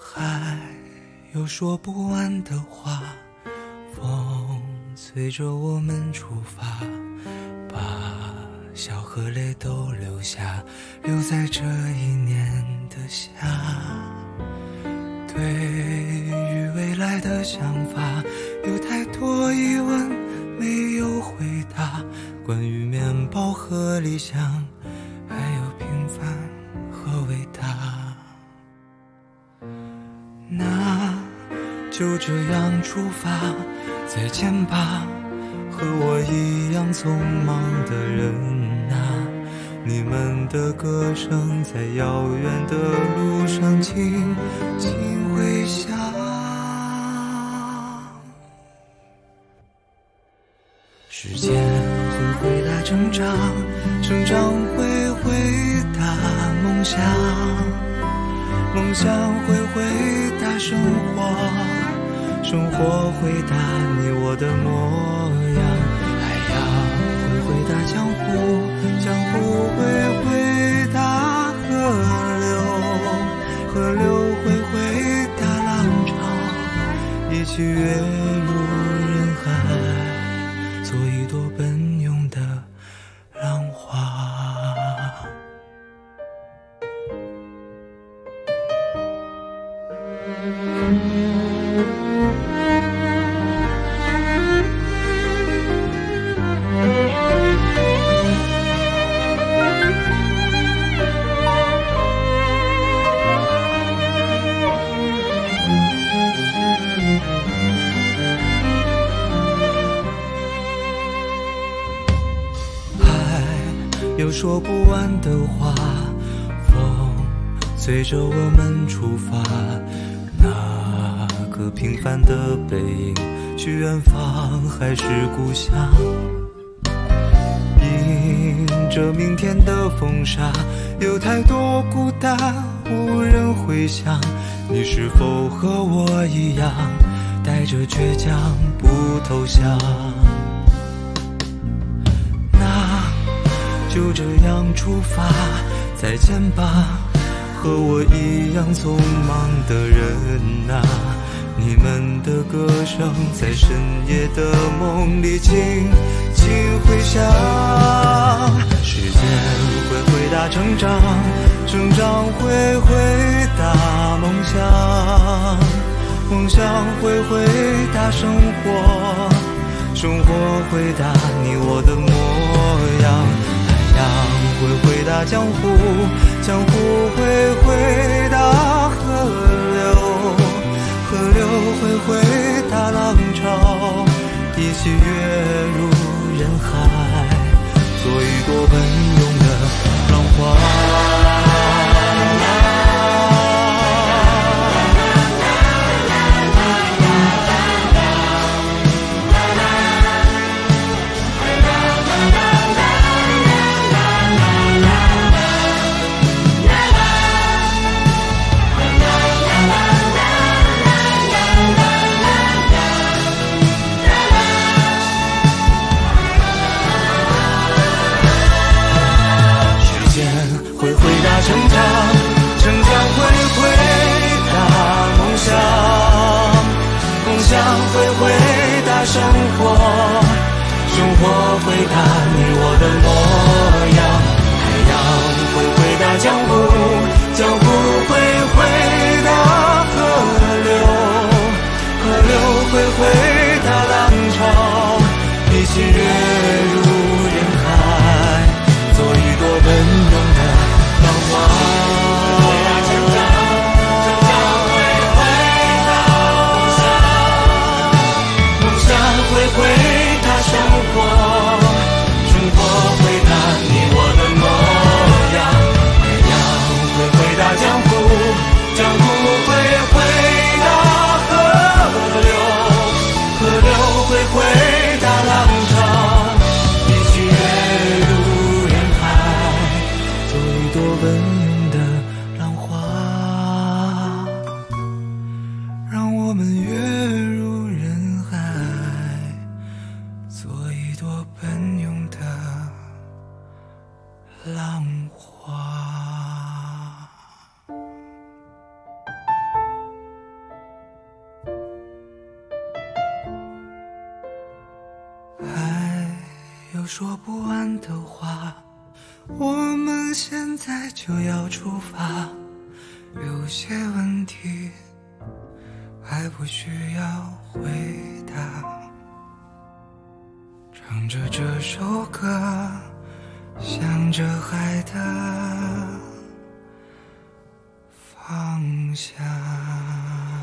还有说不完的话，风随着我们出发，把笑和泪都留下，留在这一年的夏。对于未来的想法，有太多疑问没有回答，关于面包和理想，还有平凡和伟大。那就这样出发，再见吧，和我一样匆忙的人啊，你们的歌声在遥远的路上轻轻回响。时间会回答成长，成长会回答梦想，梦想会回答生活，生活回答你我的模样，海洋会回答江湖，江湖会回答河流，河流会回答浪潮，一起跃入人海，做一朵奔涌的浪花。有说不完的话，风随着我们出发，那个平凡的背影，去远方还是故乡？迎着明天的风沙，有太多孤单无人回响，你是否和我一样，带着倔强不投降？就这样出发，再见吧，和我一样匆忙的人啊，你们的歌声在深夜的梦里轻轻回响。时间会回答成长，成长会回答梦想，梦想会回答生活，生活回答你我的模样，会回答江湖，江湖会回答河流，河流会回答浪潮，一起跃入人海，做一朵奔涌的浪花。成长，成长会回答梦想，梦想会回答生活，生活回答你我的模样，海洋会回答江湖，江湖会回答河流，河流会回答浪潮，一起跃入人海，做一朵奔涌的浪花。 说不完的话，我们现在就要出发，有些问题还不需要回答。唱着这首歌，向着海的方向。